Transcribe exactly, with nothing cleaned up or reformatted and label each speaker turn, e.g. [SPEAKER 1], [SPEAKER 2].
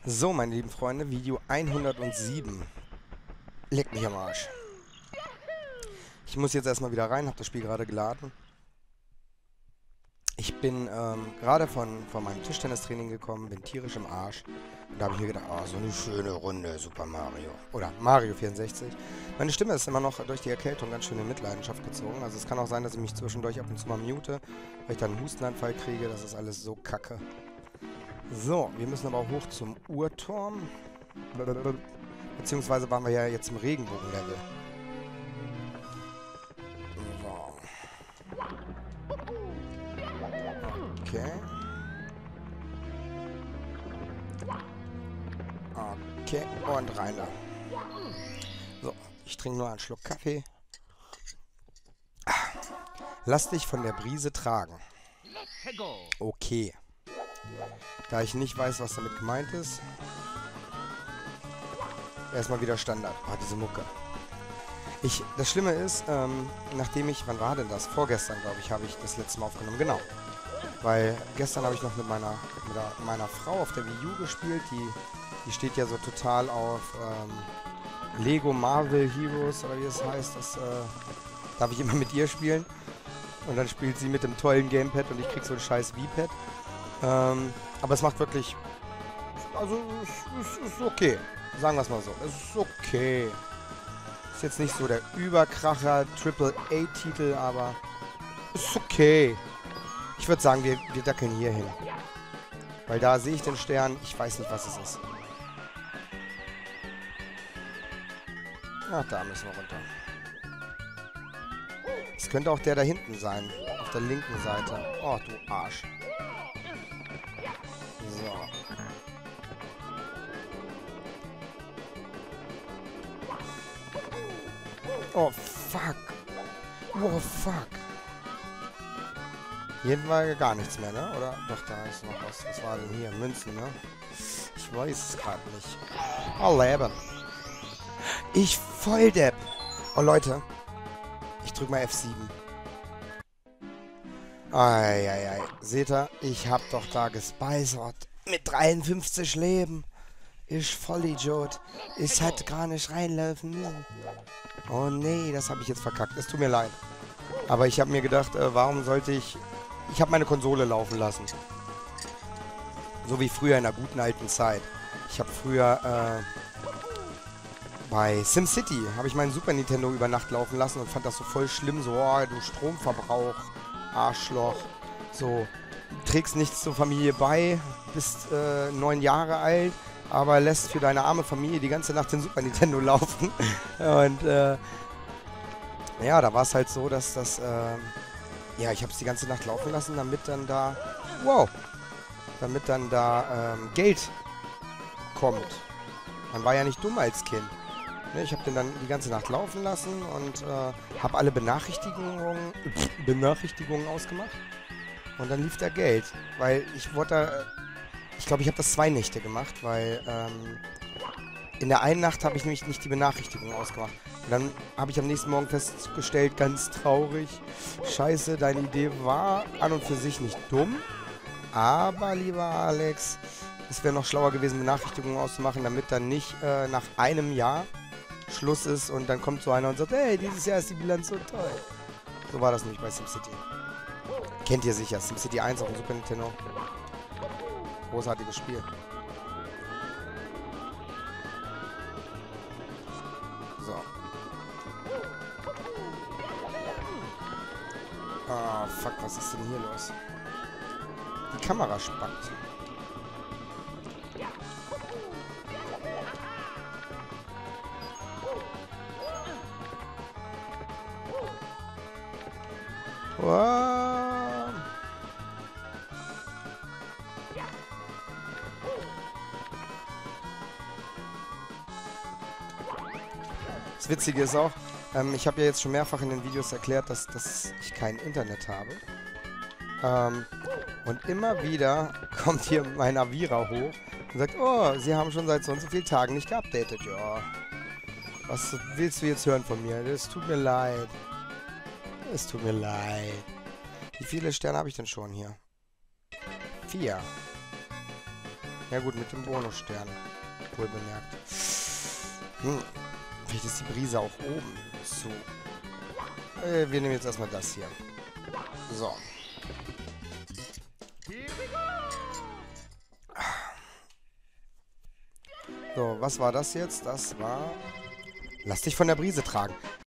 [SPEAKER 1] So, meine lieben Freunde, Video hundertsieben. Leck mich am Arsch. Ich muss jetzt erstmal wieder rein, habe das Spiel gerade geladen. Ich bin ähm, gerade von, von meinem Tischtennistraining gekommen, bin tierisch im Arsch. Und da habe ich mir gedacht, oh, so eine schöne Runde Super Mario. Oder Mario vierundsechzig. Meine Stimme ist immer noch durch die Erkältung ganz schön in Mitleidenschaft gezogen. Also es kann auch sein, dass ich mich zwischendurch ab und zu mal mute, weil ich dann einen Hustenanfall kriege. Das ist alles so kacke. So, wir müssen aber auch hoch zum Uhrturm. Beziehungsweise waren wir ja jetzt im Regenbogenlevel. So. Okay. Okay, und rein da. So, ich trinke nur einen Schluck Kaffee. Lass dich von der Brise tragen. Okay. Da ich nicht weiß, was damit gemeint ist. Erstmal wieder Standard. Ah, diese Mucke. Ich, das Schlimme ist, ähm, nachdem ich, wann war denn das? Vorgestern, glaube ich, habe ich das letzte Mal aufgenommen. Genau. Weil gestern habe ich noch mit meiner, mit der, meiner Frau auf der Wii U gespielt. Die, die steht ja so total auf ähm, Lego Marvel Heroes, oder wie es heißt. Das äh, darf ich immer mit ihr spielen. Und dann spielt sie mit dem tollen Gamepad und ich krieg so ein scheiß V-Pad. Ähm, aber es macht wirklich... Also, es, es ist okay. Sagen wir es mal so. Es ist okay. Ist jetzt nicht so der Überkracher Triple A Titel, aber es ist okay. Ich würde sagen, wir, wir dackeln hier hin. Weil da sehe ich den Stern. Ich weiß nicht, was es ist. Ach, da müssen wir runter. Es könnte auch der da hinten sein. Auf der linken Seite. Oh, du Arsch. So. Oh, fuck. Oh, fuck. Hier war gar nichts mehr, ne? Oder? Doch, da ist noch was. Was war denn hier? Münzen, ne? Ich weiß es gerade nicht. Oh, Leben. Ich Volldepp. Oh, Leute. Ich drück mal F sieben. Eieiei. Seht ihr? Ich hab doch da gespeichert. Mit dreiundfünfzig Leben. Ich Vollidiot. Ich hätte gar nicht reinlaufen müssen. Oh nee, das habe ich jetzt verkackt. Es tut mir leid. Aber ich habe mir gedacht, äh, warum sollte ich... Ich habe meine Konsole laufen lassen. So wie früher in der guten alten Zeit. Ich habe früher äh, bei SimCity habe ich meinen Super Nintendo über Nacht laufen lassen und fand das so voll schlimm. So, oh, du Stromverbrauch, Arschloch. So, trägst nichts zur Familie bei, bist äh, neun Jahre alt, aber lässt für deine arme Familie die ganze Nacht den Super Nintendo laufen. Und äh, ja, da war es halt so, dass das... Äh, ja, ich habe es die ganze Nacht laufen lassen, damit dann da... Wow! Damit dann da ähm, Geld kommt. Man war ja nicht dumm als Kind. Ne, ich habe den dann die ganze Nacht laufen lassen und äh, habe alle Benachrichtigungen, Benachrichtigungen ausgemacht. Und dann lief da Geld. Weil ich wollte... Äh, ich glaube, ich habe das zwei Nächte gemacht, weil... Ähm, in der einen Nacht habe ich nämlich nicht die Benachrichtigung ausgemacht. Und dann habe ich am nächsten Morgen festgestellt, ganz traurig, scheiße, deine Idee war an und für sich nicht dumm. Aber, lieber Alex, es wäre noch schlauer gewesen, Benachrichtigungen auszumachen, damit dann nicht äh, nach einem Jahr Schluss ist und dann kommt so einer und sagt, hey, dieses Jahr ist die Bilanz so toll. So war das nämlich bei SimCity. Kennt ihr sicher, SimCity eins auf dem Super Nintendo. Großartiges Spiel. So. Ah, fuck, was ist denn hier los? Die Kamera spackt. Wow. Das Witzige ist auch, ähm, ich habe ja jetzt schon mehrfach in den Videos erklärt, dass, dass ich kein Internet habe. Ähm, und immer wieder kommt hier mein Avira hoch und sagt, oh, Sie haben schon seit so und so vielen Tagen nicht geupdatet. Ja, was willst du jetzt hören von mir? Es tut mir leid. Es tut mir leid. Wie viele Sterne habe ich denn schon hier? Vier. Ja gut, mit dem Bonusstern. Wohl bemerkt. Hm. Vielleicht ist die Brise auch oben. So. Äh, wir nehmen jetzt erstmal das hier. So. So, was war das jetzt? Das war... Lass dich von der Brise tragen.